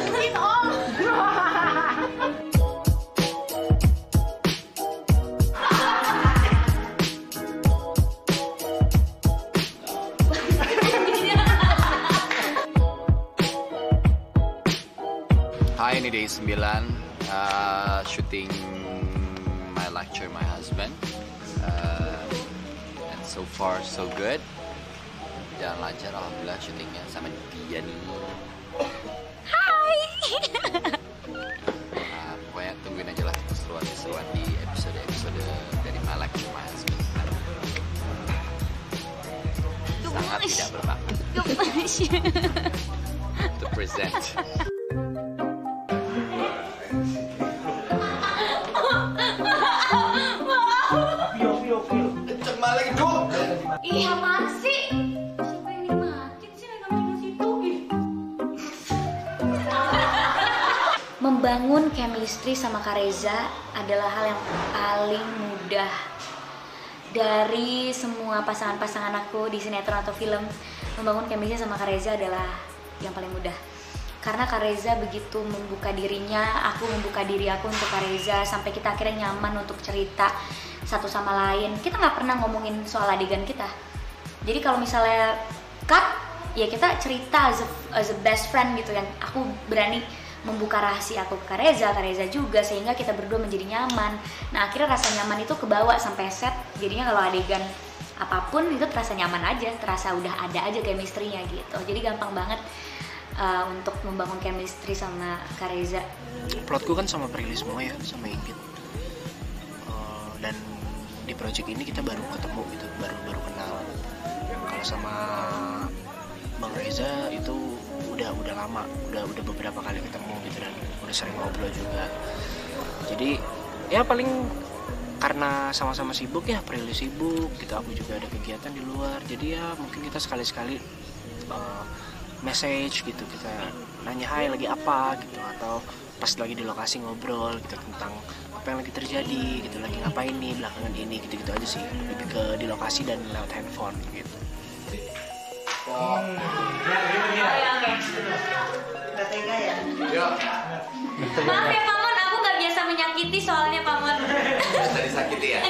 Sit all. Hi, ini day 9, shooting my lecture, my husband, and so far so good. Jalan lancar, alhamdulillah syutingnya sama dia nih. Hai. Pokoknya tungguin aja lah keseruan di episode dari my lecture, my husband. Sangat tidak berbakat to present. Ih, apaan sih? Siapa yang nikmatin sih rekaman di situ? Membangun chemistry sama Kak Reza adalah hal yang paling mudah dari semua pasangan-pasangan aku di sinetron atau film. Membangun chemistry sama Kak Reza adalah yang paling mudah. Karena Kak Reza begitu membuka dirinya, aku membuka diri aku untuk Kak Reza, sampai kita akhirnya nyaman untuk cerita satu sama lain. Kita nggak pernah ngomongin soal adegan kita. Jadi kalau misalnya cut, ya kita cerita as a best friend gitu, yang aku berani membuka rahasia aku ke Kak Reza juga, sehingga kita berdua menjadi nyaman. Nah akhirnya rasa nyaman itu kebawa sampai set, jadinya kalau adegan apapun itu terasa nyaman aja, terasa udah ada aja chemistry-nya gitu. Jadi gampang banget untuk membangun chemistry sama Kak Reza. Plotku kan sama Prilly semua ya, sama Inggit. Dan di project ini kita baru ketemu gitu, baru kenal. Kalau sama Bang Reza itu udah lama, udah beberapa kali ketemu gitu, dan udah sering ngobrol juga. Jadi ya paling karena sama-sama sibuk ya, Prilly sibuk gitu, aku juga ada kegiatan di luar. Jadi ya mungkin kita sekali-sekali message gitu, kita nanya hai lagi apa gitu, atau pas lagi di lokasi ngobrol gitu tentang apa yang lagi terjadi gitu, lagi ngapain nih belakangan ini, gitu-gitu aja sih, lebih ke di lokasi dan lewat handphone gitu. Maaf ya Paman, aku nggak biasa menyakiti soalnya Paman. Biasa disakiti ya?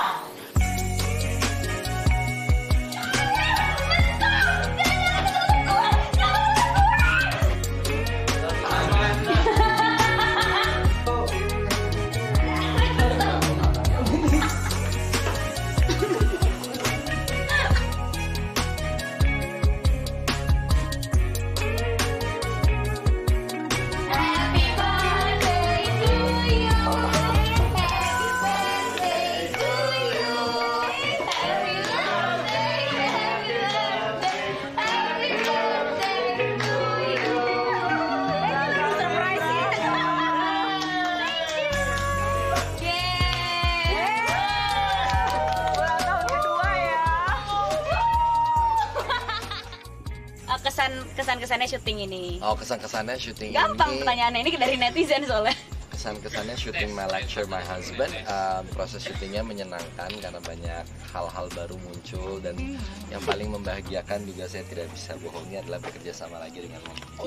Kesan-kesannya syuting ini. Oh, kesan-kesannya syuting Gampang ini. pertanyaannya, ini dari netizen soalnya. Kesan-kesannya syuting my lecture, my husband. Proses syutingnya menyenangkan karena banyak hal-hal baru muncul, dan yang paling membahagiakan juga, saya tidak bisa bohongi, adalah bekerja sama lagi dengan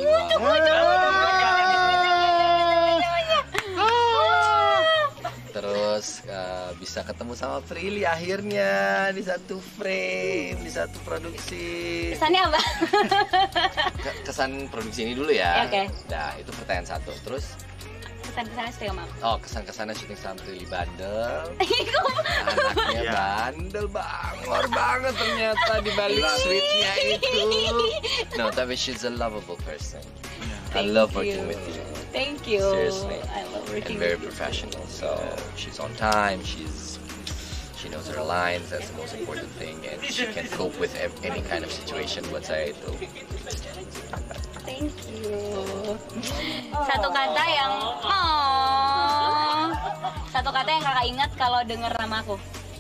Terus bisa ketemu sama Prilly akhirnya di satu frame, di satu produksi. Kesannya apa? Kesan produksi ini dulu ya. Oke. Nah, itu pertanyaan satu. Terus Kesan-kesannya syuting sama aku. oh, kesan-kesannya syuting sama Prilly bandel. Anaknya bandel, bangor banget ternyata di balik sweetnya itu. No, tapi she's a lovable person. I love working with you. Thank you. Seriously. I love working And very with you. professional. So she's on time. She knows her lines. That's the most important thing. And she can cope with any kind of situation. Buat saya itu. Thank you. Satu kata yang satu kata yang kakak ingat kalau denger nama aku.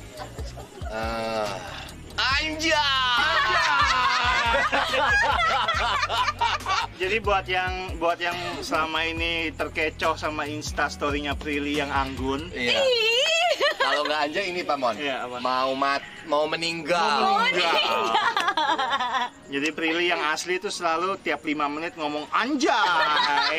Anjay. Jadi buat yang selama ini terkecoh sama Insta story-nya Prilly yang anggun. Iya. Kalau nggak anjay ini Pak Mon. Iya, apa? Mau meninggal. Jadi Prilly yang asli itu selalu tiap 5 menit ngomong anjay.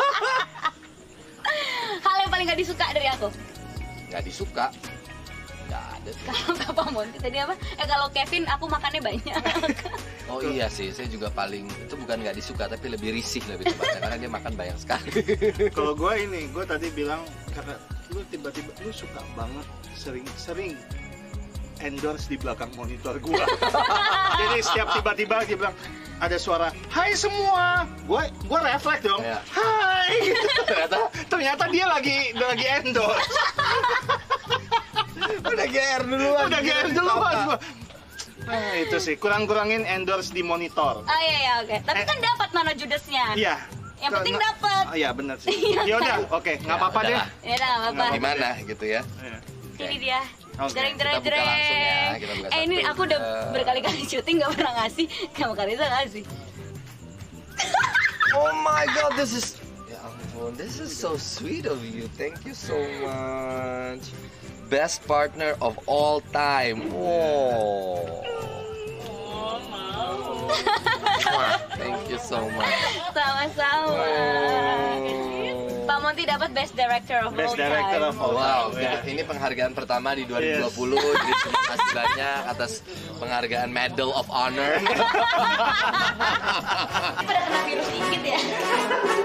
Hal yang paling gak disuka dari aku? Nggak disuka. Nggak ada. Kalau Papa Monty tadi apa? Kalau Kevin aku makannya banyak. Oh iya sih, saya juga paling, itu bukan nggak disuka tapi lebih risih lebih tepatnya karena dia makan banyak sekali. Kalau gue tadi bilang karena lu tiba-tiba lu suka banget sering endorse di belakang monitor gua. Jadi setiap tiba-tiba dia bilang ada suara hai semua, gua refleks dong. Ya. Hai. ternyata dia lagi endorse. Udah GR duluan. Gua. Nah, itu sih kurangin endorse di monitor. Oh iya oke. Tapi kan dapat Mano Judasnya. Iya. Yang penting dapat. Oh iya benar sih. Ya udah, oke, nggak apa-apa deh. Ya udah nggak apa-apa. Gimana gitu ya? Ini dia. Oke, Jreng. kita buka langsung ya, kita buka Ini satu. aku udah berkali-kali syuting nggak pernah ngasih. Kamu Kareza ngasih. Oh my god, this is... Ya ampun, this is so sweet of you. Thank you so much. Best partner of all time. Wow. Thank you so much. Sama-sama. Pak Monty dapat Best Director of Best All Director Time. of All Wow, Time. ini penghargaan pertama di 2020. Jadi terima kasih banyak atas penghargaan Medal of Honor. Pada kena virus dikit ya.